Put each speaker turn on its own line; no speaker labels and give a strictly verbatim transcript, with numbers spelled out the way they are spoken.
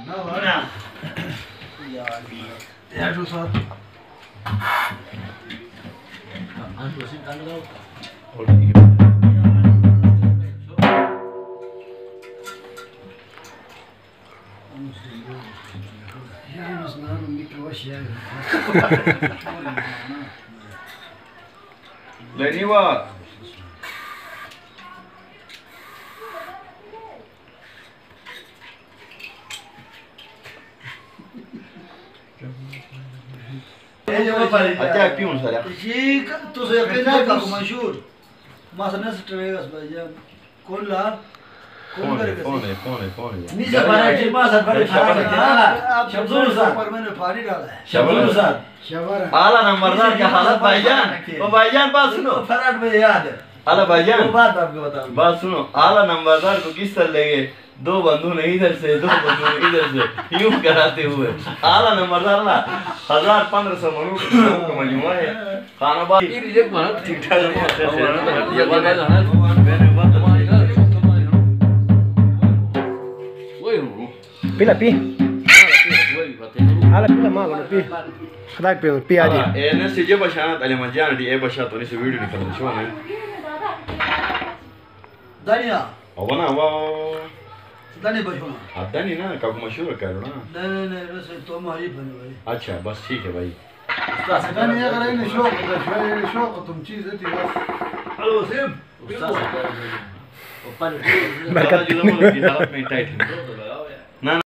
ना यार यार जो साथ आज तो सिंह कान लगाओ और ठीक है यार मसला मिक्रवाश यार
लेनी वा अच्छा क्यों सर
ये तो से कहना का मशहूर मासने से ट्रेगस भाईजान कौन ला कौन करेगा
कौन है कौन है कौन है
नीचे बड़ा टीमा सर बड़े शब्दों सर पर मैंने पानी डाला है
शब्दों सर
शबर
आला नंबरदार क्या हालत भाईजान ओ भाईजान बात सुनो
फराट में याद है
आला भाईजान
बात आपको बताऊं
बात सुनो आला नंबरदार को किस तरह लेंगे दो बंधु ने इधर से दो बंधु ने इधर से यूं कराते हुए आला नंबरदार ना हजार पंद्रह सौ मनु को मजमुआ है खाना बात ये रिजेक्ट माना ठीक ठाक है ये बात है ना मैंने बात वही हूं
pila pi ala pila malo pi खदाक पे पी आ जी
ए ने से जे बशाना तले मजान दी ए बशा तो नहीं से वीडियो निकल शो है
दानिया
अवना वा
दानी बशोना
अदानी ना कब मशहूर करो ना
नहीं नहीं नहीं बस तो हमारी बने भाई
अच्छा बस ठीक है भाई
दानी अगर इन शौक ده شويه شوق तुम चीज है बस हेलो सिम
بركات.